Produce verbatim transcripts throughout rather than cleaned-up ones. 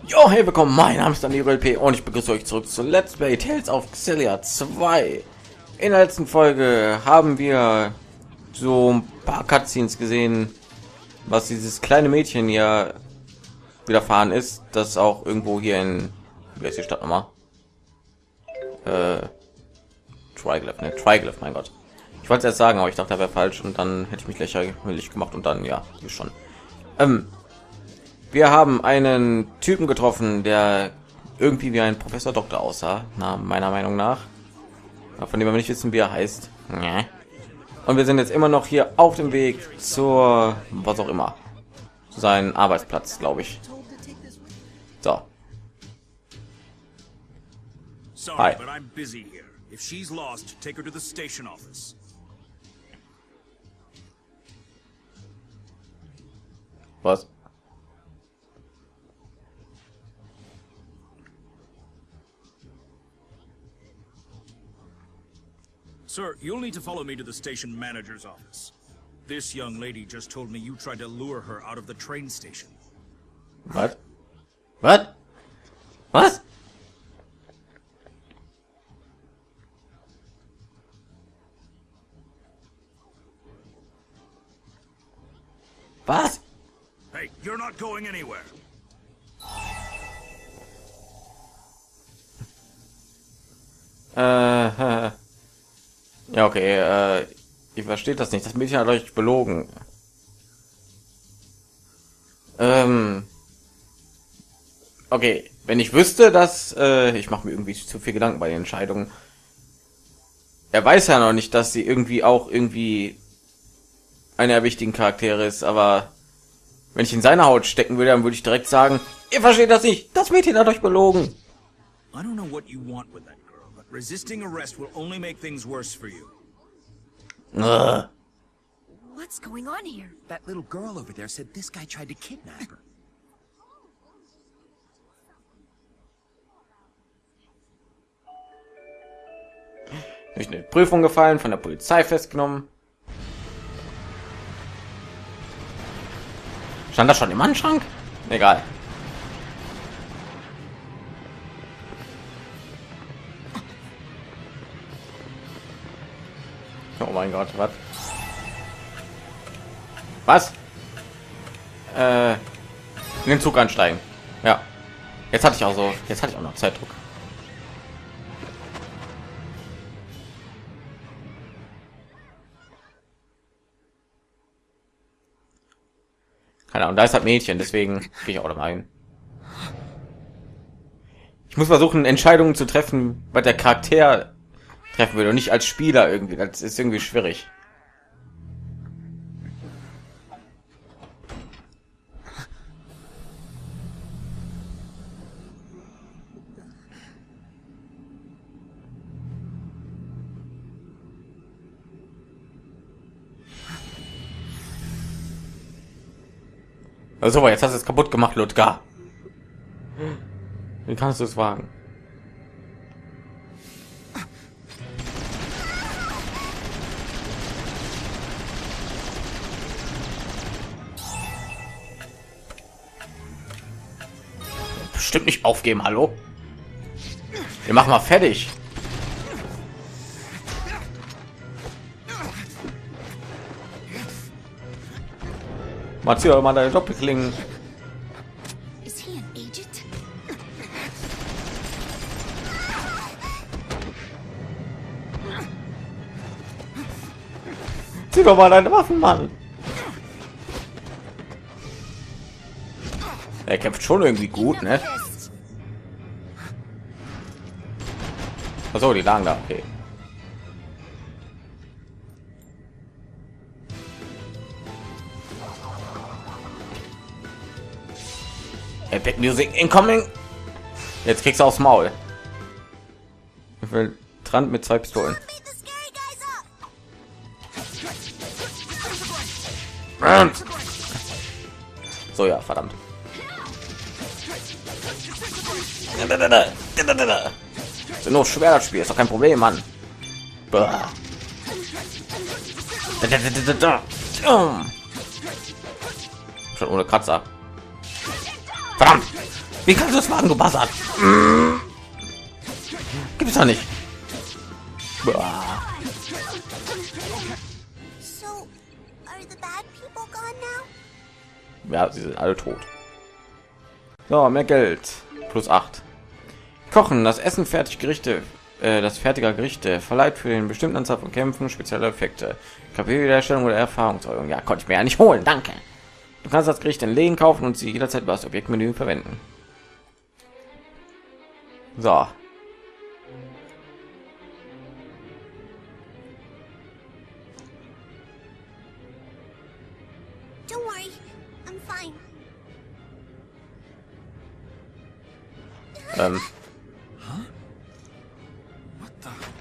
Jo, hey, willkommen, mein Name ist Daniel P. und ich begrüße euch zurück zu Let's Play Tales of Xillia zwei. In der letzten Folge haben wir so ein paar Cutscenes gesehen, was dieses kleine Mädchen hier widerfahren ist, das auch irgendwo hier in, wie heißt die Stadt nochmal? Äh, Triglyph, ne? Triglyph, mein Gott. Ich wollte es erst sagen, aber ich dachte, das wäre falsch und dann hätte ich mich lächerlich gemacht und dann, ja, wie schon. Ähm, Wir haben einen Typen getroffen, der irgendwie wie ein Professor Doktor aussah, na, meiner Meinung nach. Von dem wir nicht wissen, wie er heißt. Und wir sind jetzt immer noch hier auf dem Weg zur, was auch immer, zu seinem Arbeitsplatz, glaube ich. So. Sorry, but I'm busy here. If she's lost, take her to the station office. Was? Sir, you'll need to follow me to the station manager's office. This young lady just told me you tried to lure her out of the train station. What? What? Was? Was? Hey, you're not going anywhere. Äh, ja, okay, äh, ich verstehe das nicht. Das Mädchen hat euch belogen. Ähm, okay, wenn ich wüsste, dass, äh, ich mache mir irgendwie zu viel Gedanken bei den Entscheidungen. Er weiß ja noch nicht, dass sie irgendwie auch irgendwie einer der wichtigen Charaktere ist, aber wenn ich in seine Haut stecken würde, dann würde ich direkt sagen, ihr versteht das nicht. Das Mädchen hat euch belogen. I don't know what you want with that girl, but resisting arrest will only make things worse for you. Ugh. What's going on here? That little girl over there said this guy tried to kidnap her. Durch eine Prüfung gefallen, von der Polizei festgenommen. Stand das schon im Anschrank? Egal. Oh mein Gott, was? Was? Äh, in den Zug ansteigen. Ja. Jetzt hatte ich auch so, jetzt hatte ich auch noch Zeitdruck. Keine Ahnung, da ist halt Mädchen, deswegen gehe ich auch da rein. Ich muss versuchen, Entscheidungen zu treffen, was der Charakter treffen würde und nicht als Spieler irgendwie. Das ist irgendwie schwierig. Also, jetzt hast du es kaputt gemacht, Ludger. Wie kannst du es wagen? Bestimmt nicht aufgeben, hallo? Wir machen mal fertig. Mathieu, mal deine Doppelklingen. Is he an agent? Zieh doch mal deine Waffen, Mann. Er kämpft schon irgendwie gut, ne? Achso, die lagen da, okay. Epic Music incoming. Jetzt kriegst du aufs Maul. Ich will Trant mit zwei Pistolen. So, ja, verdammt. So, nur schwer das Spiel, ist doch kein Problem, Mann. Schon ohne Kratzer. Verdammt! Wie kannst du das machen, du Bastard? Gibt es doch nicht. Boah. So, are the bad people gone now? Ja, sie sind alle tot. So, mehr Geld. Plus acht. Kochen, das Essen fertig Gerichte, äh, das fertiger Gerichte verleiht für den bestimmten Anzahl von Kämpfen spezielle Effekte. K P-Wiederherstellung oder Erfahrungserhöhung. Ja, konnte ich mir ja nicht holen, danke. Du kannst das Gericht in Legen kaufen und sie jederzeit über das Objektmenü verwenden. So. Don't worry, I'm fine. Ähm. What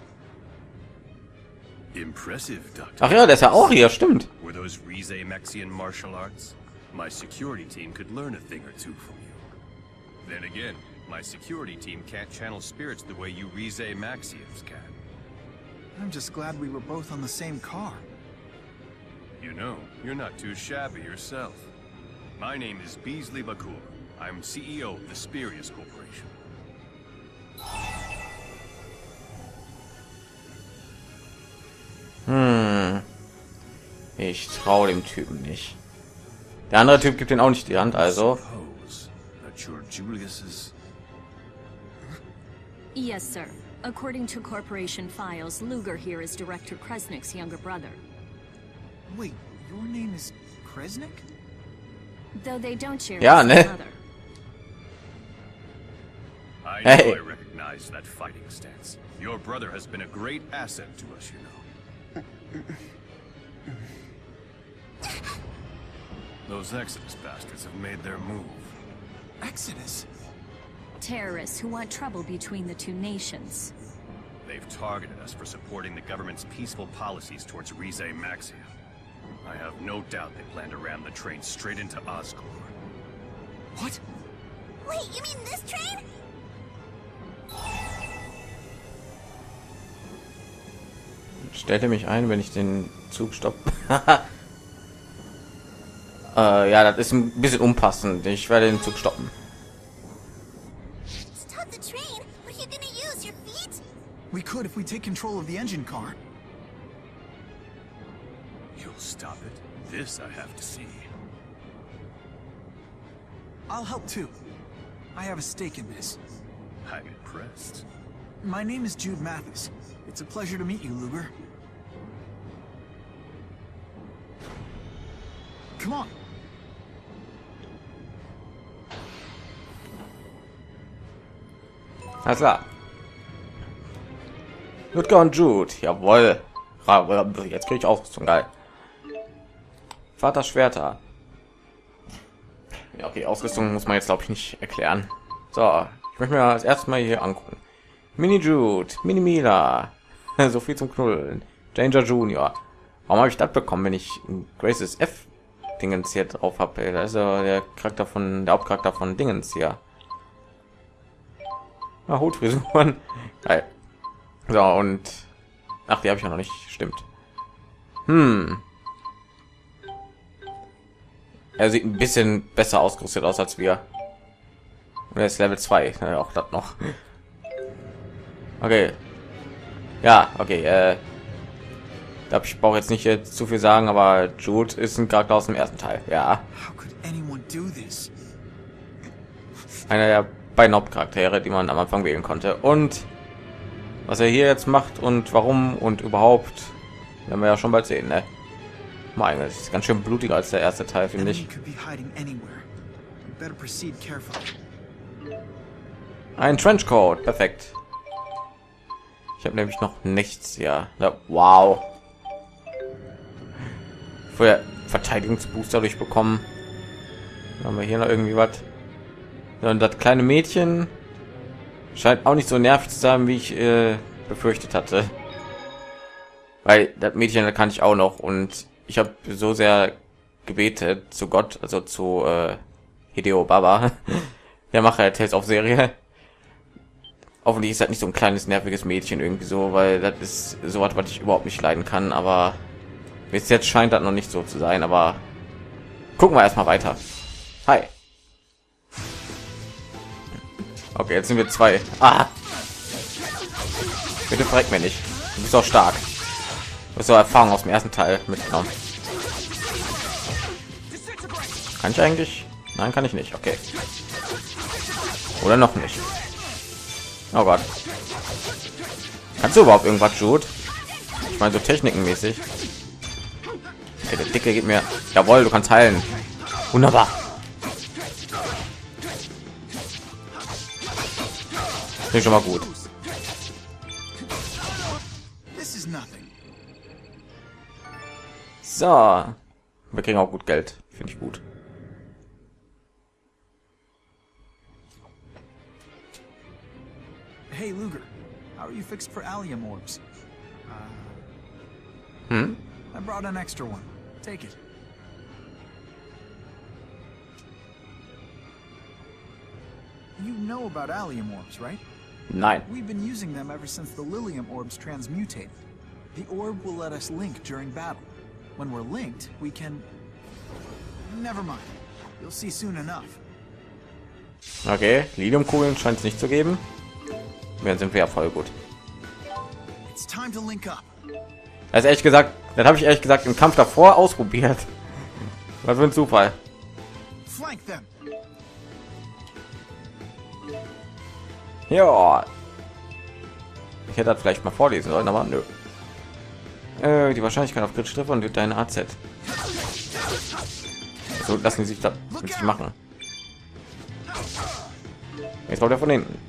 the? Impressive, Doctor. Ach ja, der ist ja auch hier, stimmt. Were those Rize Maxian martial arts? My security team could learn a thing or two from you. Then again, my security team can't channel spirits the way you Rize Maxians can. I'm just glad we were both on the same car. You know, you're not too shabby yourself. My name is Beasley Bakur. I'm C E O of the Spirius Corporation. Hm. Ich traue dem Typen nicht. Der andere Typ gibt den auch nicht die Hand, also. Suppose that you're Julius's. Yes, sir. According to corporation files, Luger here is Director Kresnik's younger brother. Wait, your name is Kresnik? Though they don't share Ja, the ne? same mother. I Hey. know I recognize that fighting stance. Your brother has been a great asset to us, you know. Those Exodus bastards have made their move. Exodus? Terrorists who want trouble between the two nations. They've targeted us for supporting the government's peaceful policies towards Rize Maxia. I have no doubt they plan to ram the train straight into Oscorp. What? Wait, you mean this train? Stellte mich ein, wenn ich den Zug stoppe. äh, ja, das ist ein bisschen unpassend. Ich werde den Zug stoppen. Stop the train? What are you gonna use, your feet? We could if we take control of the engine car. You'll stop it? This I have to see. I'll help too. I have a stake in this. I'm impressed. My name is Jude Mathis. It's a pleasure to meet you, Luger. Come on. Alles klar. Ludger und Jude, jawohl. Jetzt kriege ich Ausrüstung, geil. Vater Schwerter. Ja, okay, Ausrüstung muss man jetzt glaube ich nicht erklären. So, ich möchte mir das erste Mal hier angucken. Mini Jude, Mini Mila, so viel zum Knuddeln. Danger Junior. Warum habe ich das bekommen, wenn ich Graces F Dingens hier drauf habe? Da ist ja der Charakter von der Hauptcharakter von Dingens hier. Ah, Hutfrisuren. Geil. So und ach, die habe ich ja noch nicht. Stimmt. Hm. Er sieht ein bisschen besser ausgerüstet aus als wir. Und er ist Level zwei. Ja, auch das noch. Okay. Ja, okay. Äh, da ich brauche jetzt nicht jetzt zu viel sagen, aber Jude ist ein Charakter aus dem ersten Teil. Ja. How could anyone do this? Einer der beiden Hauptcharaktere, die man am Anfang wählen konnte. Und was er hier jetzt macht und warum und überhaupt, werden wir ja schon bald sehen. Ne? Mein Gott, ist ganz schön blutiger als der erste Teil, finde ich. Enemy could be hiding anywhere. We better proceed carefully. Ein Trenchcoat, perfekt. Ich habe nämlich noch nichts hier. Ja, wow. Vorher Verteidigungsbooster durchbekommen. Haben wir hier noch irgendwie was? Ja, und das kleine Mädchen scheint auch nicht so nervig zu sein, wie ich äh, befürchtet hatte. Weil das Mädchen das kann ich auch noch und ich habe so sehr gebetet zu Gott, also zu äh, Hideo Baba, der Macher der Tales of Serie. Hoffentlich ist das nicht so ein kleines nerviges Mädchen irgendwie so, weil das ist so was, was ich überhaupt nicht leiden kann. Aber bis jetzt scheint das noch nicht so zu sein. Aber gucken wir erstmal weiter. Hi. Okay, jetzt sind wir zwei. Ah. Bitte fragt mir nicht. Du bist auch stark. Du hast so Erfahrung aus dem ersten Teil mitgenommen. Kann ich eigentlich? Nein, kann ich nicht. Okay. Oder noch nicht. Oh Gott. Kannst du überhaupt irgendwas, Jude? Ich meine so technikenmäßig. Okay, der Dicke geht mir. Jawohl, du kannst heilen. Wunderbar. Finde ich schon mal gut. So, wir kriegen auch gut Geld. Finde ich gut. Hey Luger, how are you fixed for allium orbs? Uh, Hm? I brought an extra one. Take it. You know about allium orbs, right? Nein. We've been using them ever since the Lilium orbs transmutated. The orb will let us link during battle. When we're linked, we can... Never mind. You'll see soon enough. Okay, Liliumkugeln scheint es nicht zu geben. Wir sind wir ja voll gut. It's time to link up. Also ehrlich gesagt, das habe ich ehrlich gesagt im Kampf davor ausprobiert. Was für ein Zufall. Flank them. Ja. Ich hätte das vielleicht mal vorlesen sollen, aber nö. Äh, die Wahrscheinlichkeit auf kritische Treffer und deine A Z. So lassen die sich das mit sich machen. Jetzt kommt er von hinten.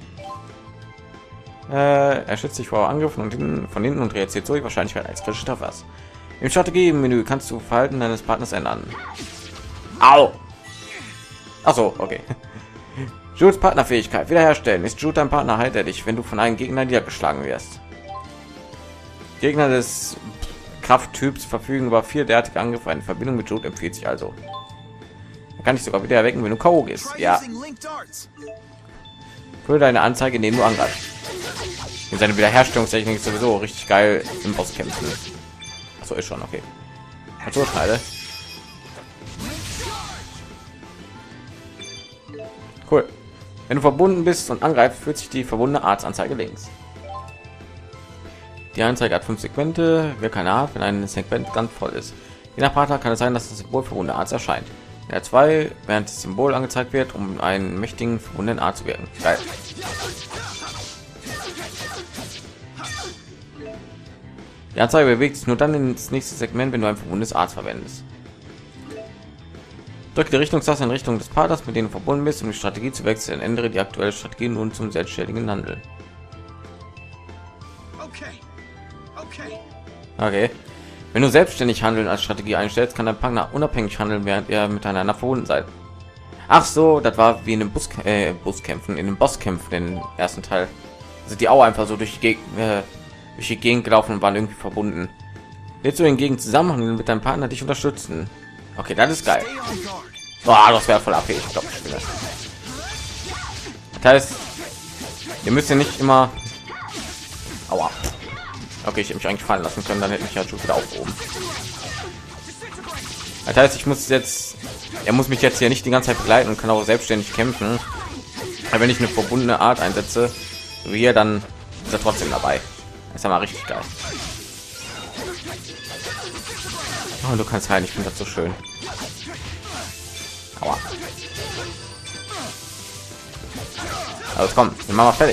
Äh, er schützt sich vor Angriffen und hinten, von hinten und reagiert so die Wahrscheinlichkeit als kritische Treffer. Im Strategie-Menü kannst du Verhalten deines Partners ändern. Au! Ach so, okay. Jules Partnerfähigkeit wiederherstellen. Ist Jude dein Partner, heilt er dich, wenn du von einem Gegner niedergeschlagen wirst. Gegner des Krafttyps verfügen über vier derartige Angriffe. Eine Verbindung mit Jude empfiehlt sich also. Er kann dich sogar wieder erwecken, wenn du K O gehst. Ja. Für deine Anzeige, indem du angreifst. In seine Wiederherstellungstechnik ist sowieso richtig geil im Bosskämpfen. So ist schon okay. Also schneide. Cool. Wenn du verbunden bist und angreifst, führt sich die verbundene Arztanzeige links. Die Anzeige hat fünf Segmente. Wer keine Art, wenn ein Segment ganz voll ist. Je nach Partner kann es sein, dass das Symbol verbundene Arzt erscheint. In der zwei, während das Symbol angezeigt wird, um einen mächtigen verbundenen Arzt zu wirken. Geil. Die Anzeige bewegt sich nur dann ins nächste Segment, wenn du ein verbundenes Arzt verwendest. Drücke die Richtungstaste in Richtung des Partners, mit dem du verbunden bist, um die Strategie zu wechseln. Ändere die aktuelle Strategie nun zum selbstständigen Handeln. Okay. Okay. Okay. Wenn du selbstständig handeln als Strategie einstellst, kann dein Partner unabhängig handeln, während er miteinander verbunden seid. Ach so, das war wie in den Bus, äh, Buskämpfen, in den Bosskämpfen, den ersten Teil. Also die auch einfach so durch die, Geg äh, durch die Gegend gelaufen und waren irgendwie verbunden. Willst du hingegen zusammenhandeln mit deinem Partner dich unterstützen? Okay, das ist geil. Oh, das wäre voll A P. Ich glaube, ich spiele das. Das heißt, ihr müsst ja nicht immer. Aua. Okay, ich hätte mich eigentlich fallen lassen können, dann hätte ich ja schon wieder aufgehoben. Das heißt, ich muss jetzt, er muss mich jetzt hier nicht die ganze Zeit begleiten und kann auch selbstständig kämpfen. Aber wenn ich eine verbundene Art einsetze, wie hier, dann ist er trotzdem dabei. Das ist ja mal richtig geil. Oh, du kannst heilen, ich finde das so schön. Aua. Also komm, wir machen wir fertig.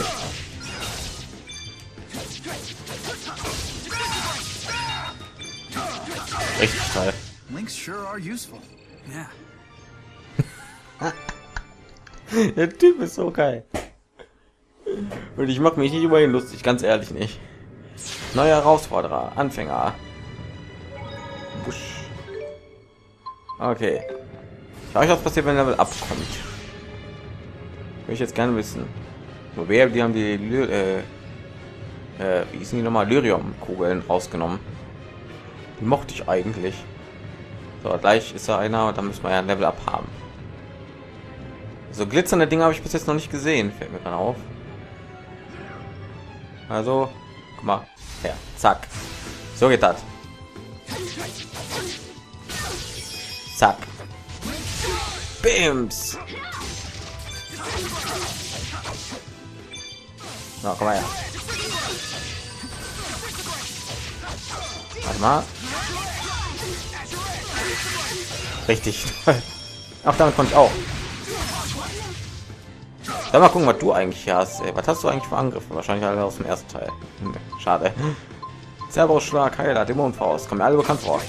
Richtig toll. Links sure are useful. Yeah. Der Typ ist so geil. Und ich mache mich nicht über ihn lustig, ganz ehrlich nicht. Neue Herausforderer, Anfänger. Busch. Okay. Ich weiß, was passiert, wenn Level abkommt. Will ich jetzt gerne wissen. Nur wer, die haben die Ly äh, äh, wie ist die nochmal, Lyrium-Kugeln rausgenommen. Die mochte ich eigentlich. So, gleich ist da einer und dann müssen wir ja ein Level up haben. So glitzernde Dinge habe ich bis jetzt noch nicht gesehen, fällt mir gerade auf. Also, guck mal, her, zack. So geht das. Zack. Bims. Na, komm mal her. Warte mal. Richtig. Ach, damit konnte ich auch. Dann mal gucken, was du eigentlich hast. Ey. Was hast du eigentlich für Angriffe? Wahrscheinlich alle aus dem ersten Teil. Schade. Cerberus Schlag, Heiler, Dämonenfaust. Kommen mir alle bekannt vor.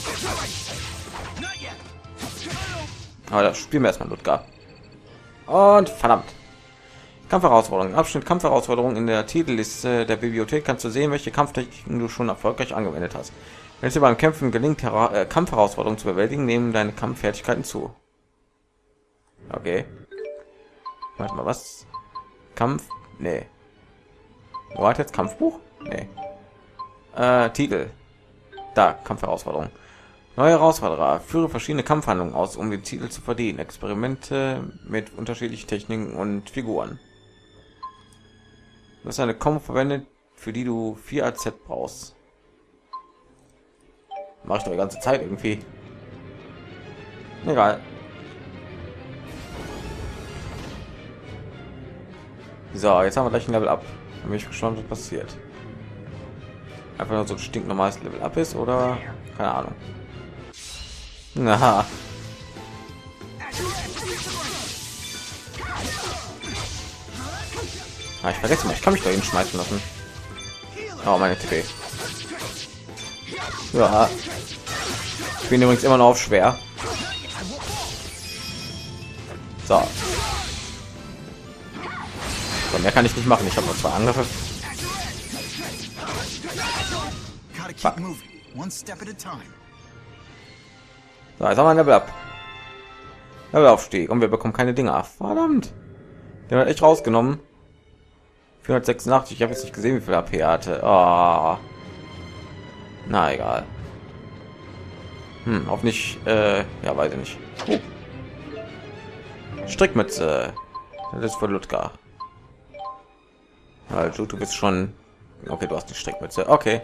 Aber das spielen wir erstmal Ludger. Und verdammt. Kampfherausforderungen. Abschnitt Kampfherausforderungen in der Titelliste der Bibliothek kannst du sehen, welche Kampftechniken du schon erfolgreich angewendet hast. Wenn es dir beim Kämpfen gelingt, äh, Kampfherausforderungen zu bewältigen, nehmen deine Kampffertigkeiten zu. Okay. Warte mal, was? Kampf? Nee. Wo hat jetzt Kampfbuch? Nee. Äh, Titel. Da, Kampfherausforderung. Neue Herausforderer. Führe verschiedene Kampfhandlungen aus, um den Titel zu verdienen. Experimente mit unterschiedlichen Techniken und Figuren. Du hast eine Combo verwendet, für die du vier A Z brauchst. Mach ich doch die ganze Zeit irgendwie. Egal. So, jetzt haben wir gleich ein Level Up. Da bin ich gespannt, was passiert. Einfach nur so ein stinknormales Level Up ist oder keine Ahnung. Na. Ah, ich vergesse mal, ich kann mich da hinschmeißen lassen. Oh, meine T P. Ja. Ich bin übrigens immer noch auf schwer. So. So, mehr kann ich nicht machen. Ich habe noch zwei Angriffe. Fuck. So, jetzt haben wir ein Level Up. Level Aufstieg und wir bekommen keine Dinge ab. Verdammt. Den hat echt rausgenommen. vierhundertsechsundachtzig. Ich habe jetzt nicht gesehen, wie viel A P er hatte. Oh. Na egal. Hm, auch nicht. Äh, ja, weiß ich nicht. Oh. Strickmütze. Das ist für Ludger. Also du bist schon. Okay, du hast die Strickmütze. Okay.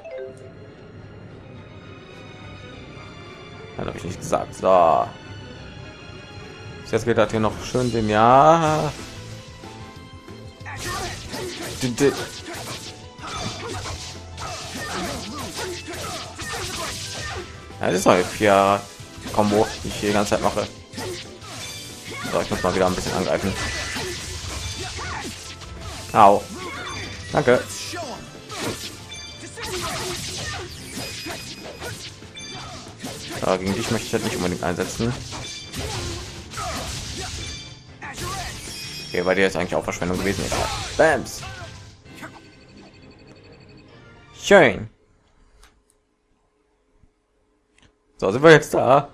Dann habe ich nicht gesagt. So. Jetzt geht das hier noch schön den ja. Ja, das ist halt vier Combo, die ich hier die ganze Zeit mache. So, ich muss mal wieder ein bisschen angreifen. Au. Danke. Aber gegen dich möchte ich halt nicht unbedingt einsetzen. Okay, bei dir ist eigentlich auch Verschwendung gewesen. Bams. Schön. So, sind wir jetzt da?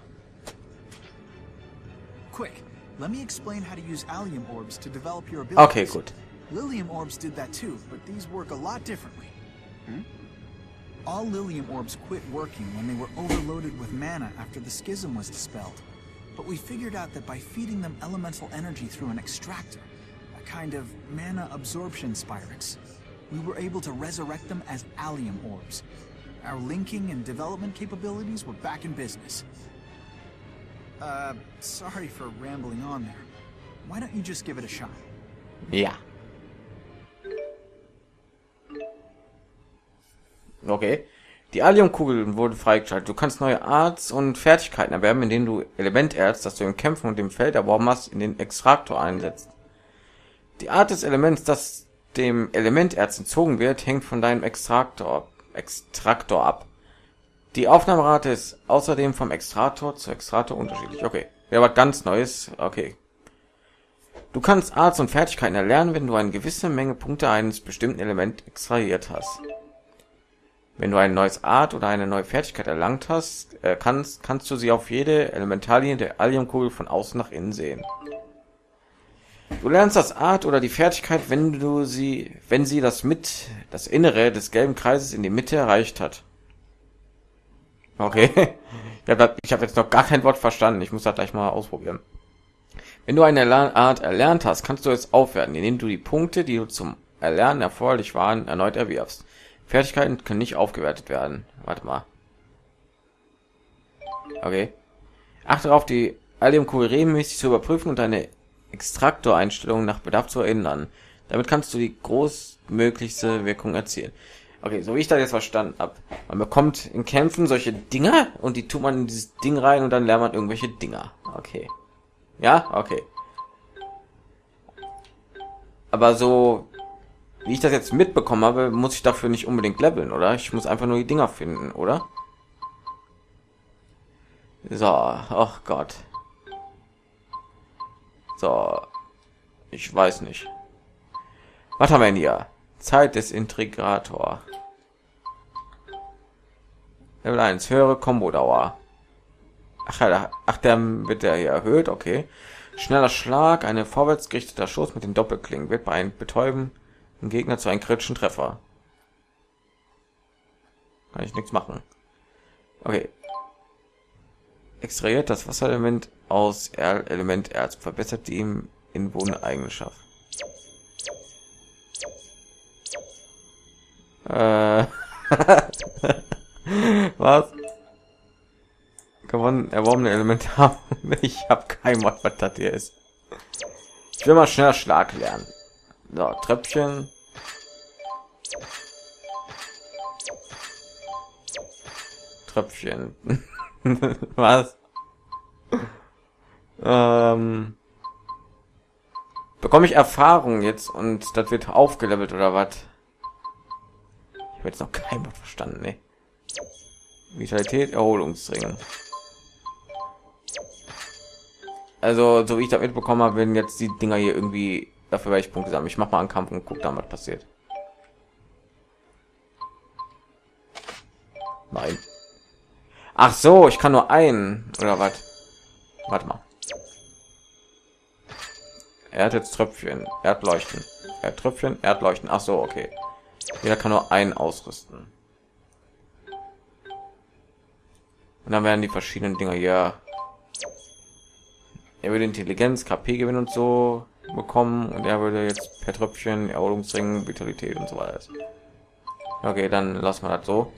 Okay, gut. Lilium orbs did that too, but these work a lot differently. Hmm? All Lilium orbs quit working when they were overloaded with mana after the schism was dispelled. But we figured out that by feeding them elemental energy through an extractor, a kind of mana absorption spyrix, we were able to resurrect them as allium orbs. Our linking and development capabilities were back in business. Uh, sorry for rambling on there. Why don't you just give it a shot? Ja. Okay. Die Alliumkugeln wurden freigeschaltet. Du kannst neue Arts und Fertigkeiten erwerben, indem du Elementerz, das du im Kämpfen und dem Feld erworben hast, in den Extraktor einsetzt. Die Art des Elements, das dem Elementerz entzogen wird, hängt von deinem Extraktor, Extraktor ab. Die Aufnahmerate ist außerdem vom Extraktor zu Extraktor unterschiedlich. Okay, wäre was ganz Neues. Okay. Du kannst Arts und Fertigkeiten erlernen, wenn du eine gewisse Menge Punkte eines bestimmten Element extrahiert hast. Wenn du ein neues Art oder eine neue Fertigkeit erlangt hast, äh, kannst, kannst du sie auf jede Elementarlinie der Alliumkugel von außen nach innen sehen. Du lernst das Art oder die Fertigkeit, wenn du sie, wenn sie das mit das Innere des gelben Kreises in die Mitte erreicht hat. Okay, ich habe hab jetzt noch gar kein Wort verstanden. Ich muss das gleich mal ausprobieren. Wenn du eine Art erlernt hast, kannst du es aufwerten, indem du die Punkte, die du zum Erlernen erforderlich waren, erneut erwirbst. Fertigkeiten können nicht aufgewertet werden. Warte mal. Okay. Achte darauf, die Alliumkugel regelmäßig zu überprüfen und deine Extraktoreinstellungen nach Bedarf zu erinnern. Damit kannst du die großmöglichste Wirkung erzielen. Okay, so wie ich das jetzt verstanden habe. Man bekommt in Kämpfen solche Dinger und die tut man in dieses Ding rein und dann lernt man irgendwelche Dinger. Okay. Ja, okay. Aber so, wie ich das jetzt mitbekommen habe, muss ich dafür nicht unbedingt leveln, oder? Ich muss einfach nur die Dinger finden, oder? So, ach Gott. So, ich weiß nicht. Was haben wir denn hier? Zeit des Integrator. Level eins, höhere Combo-Dauer. Ach, ja, ach, der wird der hier erhöht, okay. Schneller Schlag, eine vorwärtsgerichteter Schuss mit den Doppelklingen wird bei einem betäuben Gegner zu einem kritischen Treffer. Kann ich nichts machen. Okay. Extrahiert das Wasserelement aus er Element Erz, verbessert die ihm inwohnende Eigenschaft. Äh. Was? Gewonnen, erworbene Elemente haben. Ich habe kein Wort, was das hier ist. Ich will mal schneller Schlag lernen. So, Treppchen. Tröpfchen. Was? ähm, bekomme ich Erfahrung jetzt und das wird aufgelevelt oder was? Ich habe jetzt noch kein Wort verstanden, ne? Vitalität, Erholungsring. Also, so wie ich das mitbekommen habe, werden jetzt die Dinger hier irgendwie dafür, weil ich Punkte sammeln. Ich mach mal einen Kampf und guck dann, was passiert. Nein. Ach so, ich kann nur einen oder was? Warte mal. Er hat jetzt Tröpfchen, Erdleuchten, Erdtröpfchen, Erdleuchten. Ach so, okay. Jeder kann nur einen ausrüsten. Und dann werden die verschiedenen Dinger hier. Er würde Intelligenz, K P gewinnen und so bekommen und er würde jetzt per Tröpfchen Erholungsring, Vitalität und so weiter. Okay, dann lassen wir das so.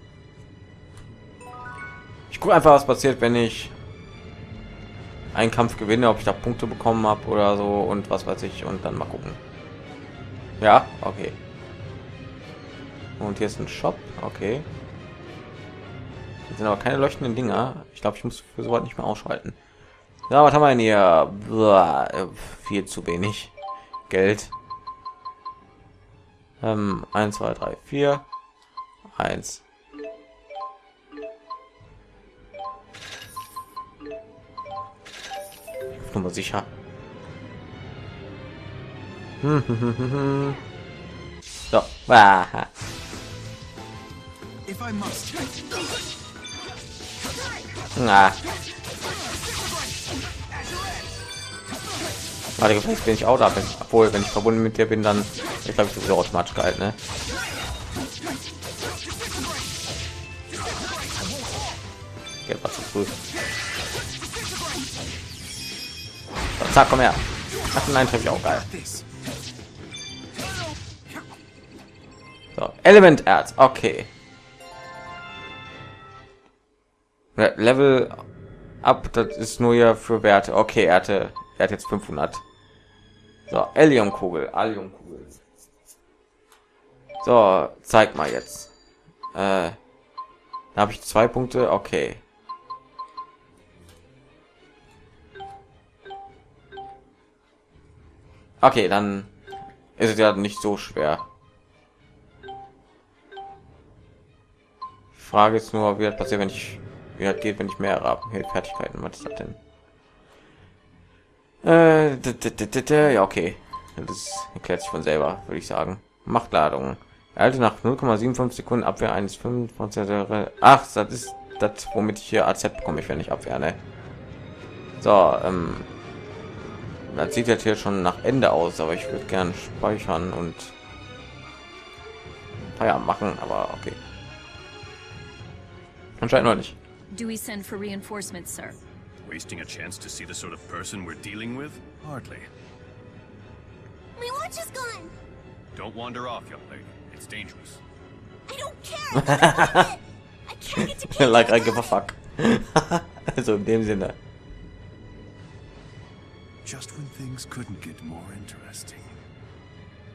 Ich gucke einfach, was passiert, wenn ich einen Kampf gewinne, ob ich da Punkte bekommen habe oder so und was weiß ich und dann mal gucken. Ja, okay. Und hier ist ein Shop, okay. Hier sind aber keine leuchtenden Dinger. Ich glaube, ich muss für so weit nicht mehr ausschalten. Ja, was haben wir denn hier? Boah, viel zu wenig Geld. Ähm, eins, zwei, drei, vier, eins. Nummer sicher. So. Ah. Ah. Warte, vielleicht bin ich auch da, obwohl, wenn ich verbunden mit dir bin, dann ich glaube ich sowieso automatisch gehalten, ne? Geht was zu früh. So, zack, komm her. Ach nein, treffe ich auch geil. So, Element Erz, okay. Level ab, das ist nur ja für Werte. Okay, er hatte, er hat jetzt fünfhundert. So, Alliumkugel, Alliumkugel. So, zeig mal jetzt. Äh, da habe ich zwei Punkte. Okay. Okay, dann ist es ja nicht so schwer. Die Frage ist nur, wie das passiert, wenn ich wie das geht, wenn ich mehr habe. Fertigkeiten, was ist das denn? Äh, ja, okay. Das erklärt sich von selber, würde ich sagen. Machtladung. Erhalte nach null Komma fünfundsiebzig Sekunden Abwehr eines fünfundzwanzig. Ach, das ist das, womit ich hier A Z bekomme, ich wenn ich Abwehr, ne? So, ähm. Das sieht jetzt hier schon nach Ende aus, aber ich würde gern speichern und Feierabend machen, aber okay. Anscheinend noch nicht. Do we send for reinforcements, sir? Wasting a chance to see the sort of person we're dealing with? Hardly. My watch is gone. Don't wander off, young lady. It's dangerous. I don't care. I can't get to Kate Like I without give a it. fuck. Also in dem Sinne. Just when things couldn't get more interesting.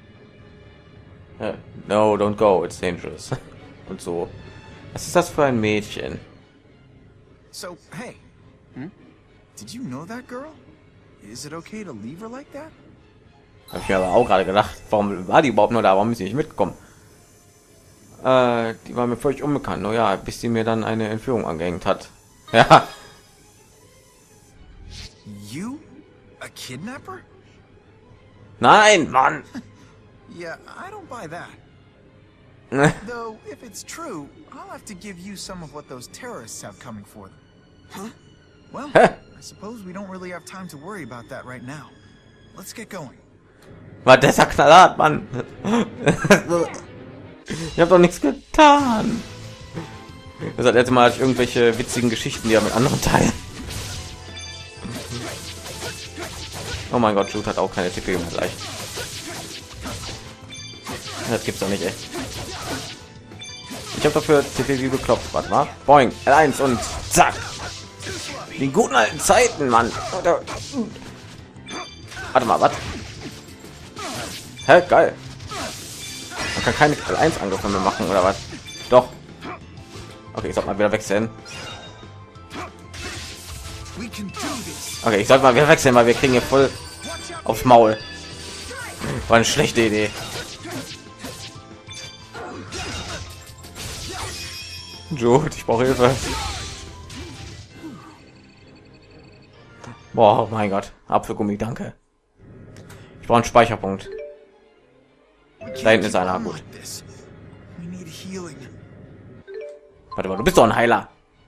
Ja, no, don't go, it's dangerous. Und so. Was ist das für ein Mädchen? So, hey. Hmm? Did you know that girl? Is it okay to leave her like that? Hab ich mir aber auch gerade gedacht, warum war die überhaupt nur da? Warum ist sie nicht mitgekommen? Äh, die war mir völlig unbekannt. Nur ja, bis sie mir dann eine Entführung angehängt hat. Ja. You? A kidnapper? Nein, Mann. Yeah, I don't buy that. Though, if it's true, I'll have to give you some of what those terrorists have coming for them. Huh? Well, I suppose we don't really have time to worry about that right now. Let's get going. War das ja knallhart, Mann. Ich habe doch nichts getan. Das hat letztes Mal hatte ich irgendwelche witzigen Geschichten, die er mit anderen teilen. Oh mein Gott, Jude hat auch keine T P mehr gleich. Das gibt's doch nicht, ey. Ich habe dafür T P wie bekloppt. Warte mal. Boing, L eins und zack. Die guten alten Zeiten, Mann. Warte mal, was? Hä, geil. Man kann keine L eins Angriffe mehr machen oder was? Doch. Okay, ich soll mal wieder wechseln. Okay, ich sollte mal wieder wechseln, weil wir kriegen hier voll aufs Maul. War eine schlechte Idee. Jude, ich brauche Hilfe. Boah, mein Gott. Apfelgummi, danke. Ich brauche einen Speicherpunkt. Da hinten ist einer. Gut. Warte mal, du bist doch ein Heiler.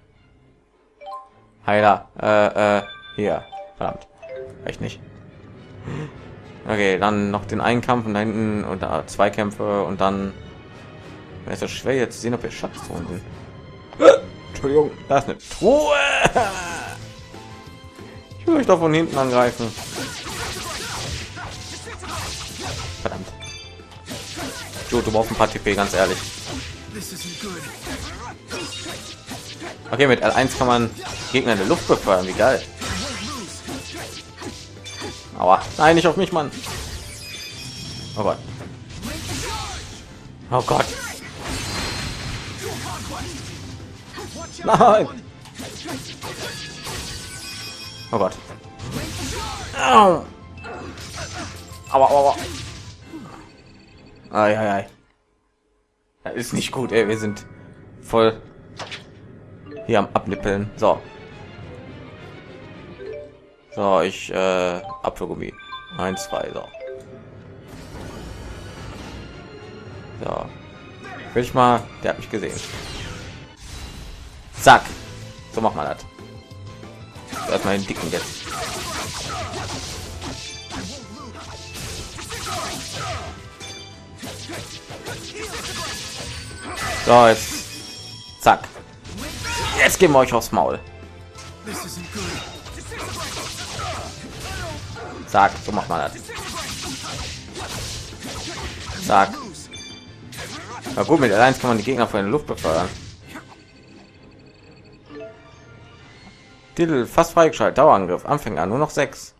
Heiler. Äh, äh, hier. Verdammt. Echt nicht. Okay, dann noch den einen Kampf und da hinten und da zwei Kämpfe und dann ist es schwer jetzt zu sehen, ob wir Schatztruhen sind. Entschuldigung, da ist eine Truhe. Ich will euch doch von hinten angreifen. Verdammt. Jude, du brauchst ein paar T P, ganz ehrlich. Okay, mit L eins kann man Gegner in der Luft befeuern, wie geil. Aber nein, nicht auf mich, Mann. Oh Gott. Oh Gott. Nein. Oh Gott. Au. Aua, aua. Ai, ai, ai. Das ist nicht gut, ey. Wir sind voll hier am Abnippeln. So. So, ich äh, Apfelgummi. Eins, zwei, so. So. Will ich mal, der hat mich gesehen. Zack. So macht man das. Erstmal den dicken jetzt. So, jetzt. Zack. Jetzt gehen wir euch aufs Maul. Zack, so macht man das. Zack. Na gut, mit L eins kann man die Gegner von der Luft befeuern. Titel fast freigeschaltet. Dauerangriff. Anfänger nur noch sechs.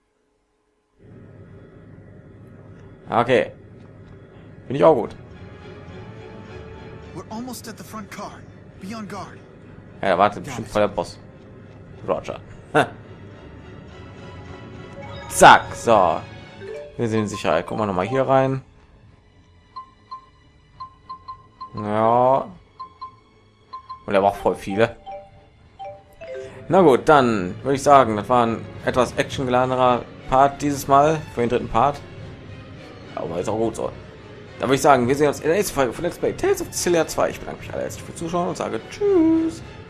Okay. Bin ich auch gut. Ja, da wartet bestimmt voll der Boss. Roger. Zack. So. Wir sind in Sicherheit. Gucken wir noch mal hier rein. Ja. Und er braucht voll viele. Na gut, dann würde ich sagen, das war ein etwas actiongeladener Part dieses Mal für den dritten Part. Aber ist auch gut so. Da würde ich sagen, wir sehen uns in der nächsten Folge von Let's Play Tales of Xillia zwei. Ich bedanke mich alle herzlich fürs Zuschauen und sage Tschüss.